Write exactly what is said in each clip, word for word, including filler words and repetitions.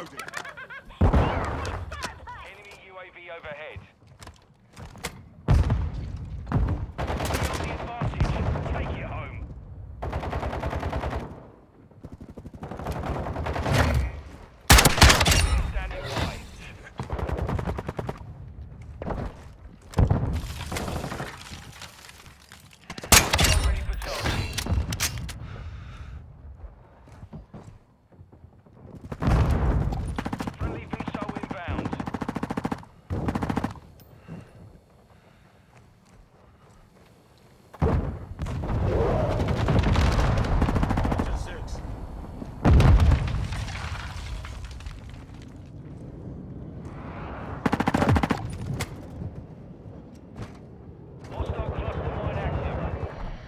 Reloading. Enemy U A V overhead. Got the advantage. Take it home. Standing by. Ready for target. Friendly V S O inbound. To six. Hostile cluster mine active.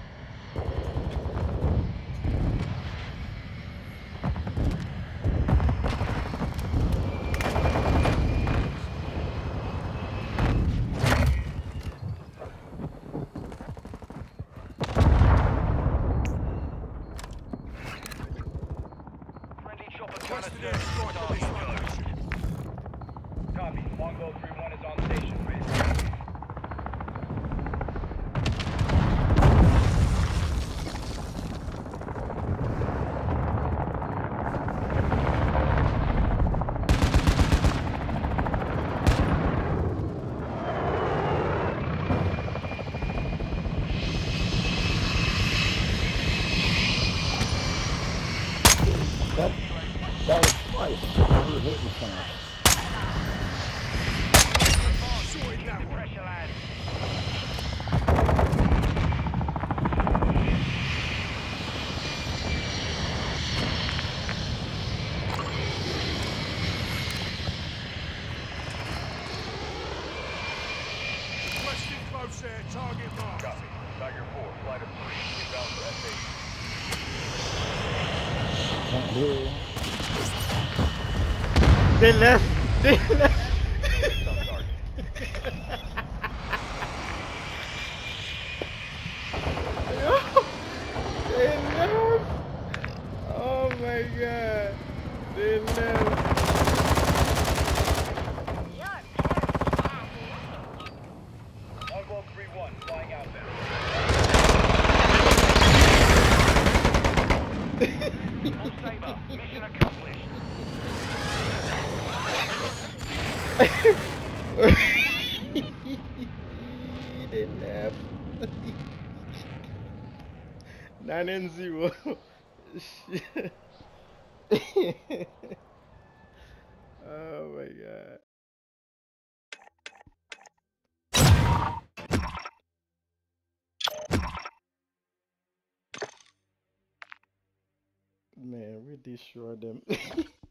Friendly chopper gunner Requested air service strike at this target. location. Copy. Longbow three one is on station. Ready. That, that was twice. I was hitting something. Sorted that one. Pressure land. Requesting close air. Target marked. Copy. Tiger four, flight of three, inbound to F eight. Can't hear you. They left. They left. Stop target. They left. Oh my god. They left. Longbow three one, flying out there. All saber, mission accomplished. They left. Nine and zero. Shit. Oh my god. Man, we destroyed them.